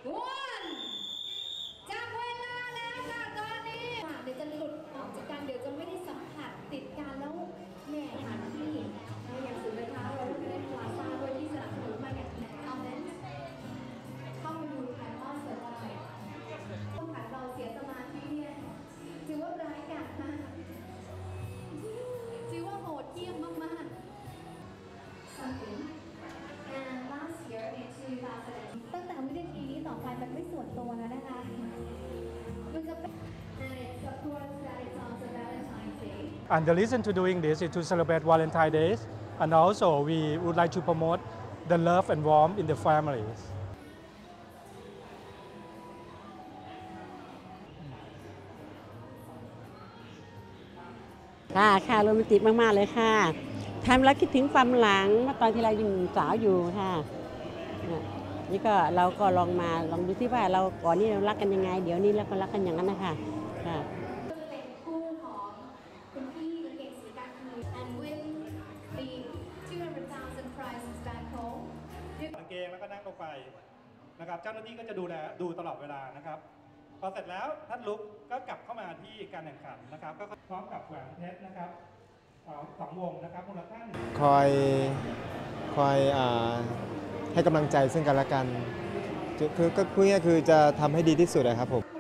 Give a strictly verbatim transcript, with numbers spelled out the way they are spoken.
one จับเวลาแล้วค่ะตอนนี้เดี๋ยวจะหลุดออกจากกันเดี๋ยวจะไม่ได้สัมผัสติดกันแล้วแม่หาที่อย่างสุดเลยค่ะเราจะได้พลาซ่าโดยที่สนับสนุนมาอย่างแน่นอนเข้ามาดูถ่ายทอดสดได้ต้องขัดเราเสียสมาธิเนี่ยถือว่าร้ายกาจมากถือว่าโหดเยี่ยมมากๆand last year in two thousand ตั้งแต่วินาทีนี้ต่อไปมันไม่ส่วนตัวแล้วนะคะมันจะเป็น and it's of course that it's also Valentine's Day And the reason to doing this is to celebrate Valentine Days, and also we would like to promote the love and warmth in the families. ค่ะค่ะโรแมนติกมากๆเลยค่ะทำแล้วคิดถึงความหลังเมื่อตอนที่เรายังสาวอยู่ค่ะนี่ก็เราก็ลองมาลองดูที่ว่าเราก่อนนี้เรารักกันยังไงเดี๋ยวนี้เราก็รักกันอย่างนั้นนะคะค่ะเป็นคู่ของคุณพี่เก่งศรีการคืน and win the two hundred thousand prizes back home กางเกงแล้วก็นั่งลงไปนะครับเจ้าหน้าที่ก็จะดูแลดูตลอดเวลานะครับพอเสร็จแล้วท่านลุกก็กลับเข้ามาที่การแข่งขันนะครับก็พร้อมกับแหวนเพชรนะครับสองวงนะครับมูลค่าคอยคอยให้กำลังใจซึ่งกันและกันคือก็พูดง่ายๆคือจะทำให้ดีที่สุดนะครับผม